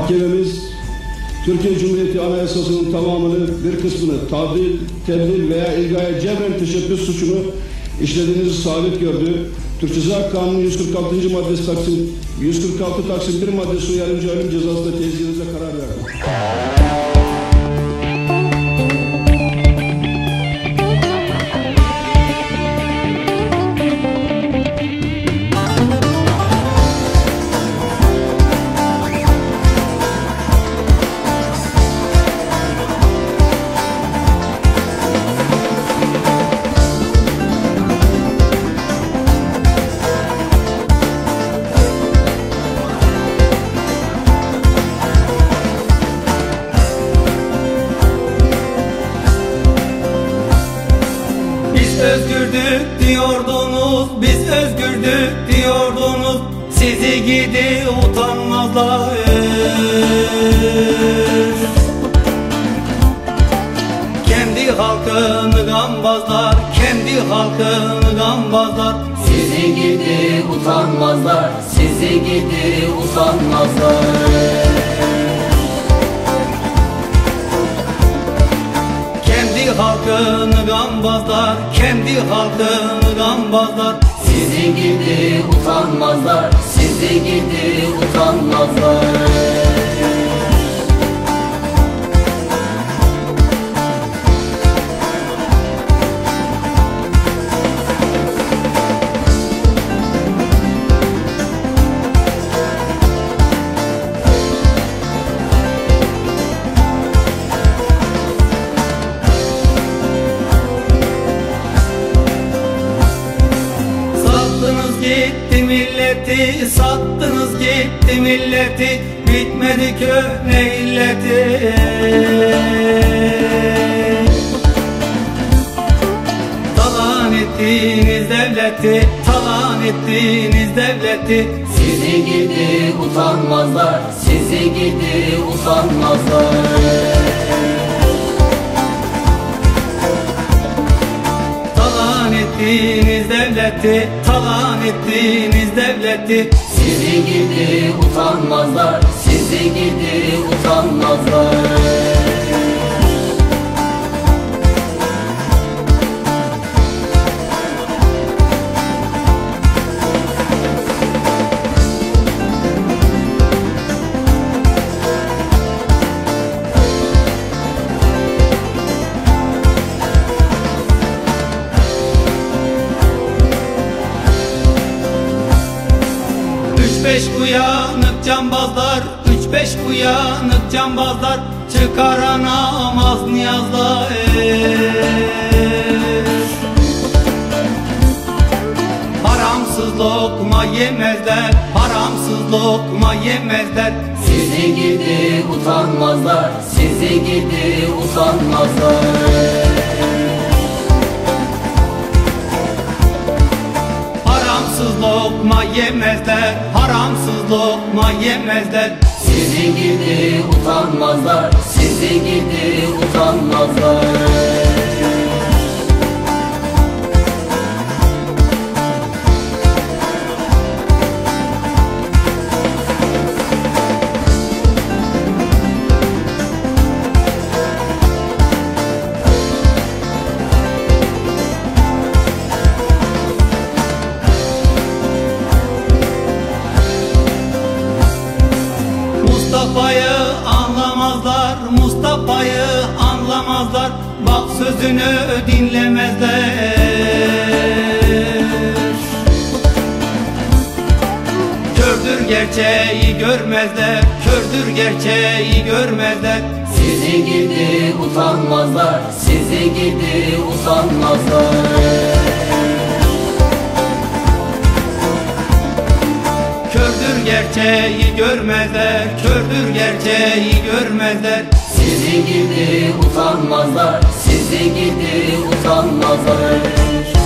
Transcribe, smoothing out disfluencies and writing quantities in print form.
Mahkememiz Türkiye Cumhuriyeti Anayasası'nın tamamını, bir kısmını tadil, tedlil veya ilgaya cebren teşebbüs suçunu işlediğinizi sabit gördü. Türk Ceza Kanunu 146. maddesi Taksim 146 Taksim 1 maddesi uyarınca ölüm cezasına tezgirinize karar verdi. Özgürdük diyordunuz, biz özgürdük diyordunuz. Sizi gidi utanmazlar. Kendi halkını gambazlar, kendi halkını gambazlar. Sizi gidi utanmazlar, sizi gidi utanmazlar. Kendi halkını gambazlar, kendi halkını gambazlar. Sizi gidi utanmazlar, sizi gidi utanmazlar. Gitti milleti, sattınız gitti milleti. Bitmedi köhne illeti. Talan ettiniz devleti, talan ettiniz devleti. Sizi gidi utanmazlar, sizi gidi utanmazlar. Talan ettiniz devleti, talan ettiniz devleti. Sizi gidi utanmazlar, sizi gidi utanmazlar. Beş uyanık cambazlar, üç beş uyanık cambazlar. Çıkaranamaz niyazlar. Haramsız lokma yemezler, haramsız lokma yemezler. Sizi gidi utanmazlar, sizi gidi utanmazlar. Haramsız lokma yemezler, haramsız lokma yemezler. Sizi gidi utanmazlar, sizi gidi utanmazlar. Mustafa'yı anlamazlar, Mustafa'yı anlamazlar. Bak sözünü dinlemezler. Kördür gerçeği görmezler, kördür gerçeği görmezler. Sizi gidi utanmazlar, sizi gidi utanmazlar. Kördür gerçeği görmezler, kördür gerçeği görmezler. Sizi gidi utanmazlar, sizi gidi utanmazlar.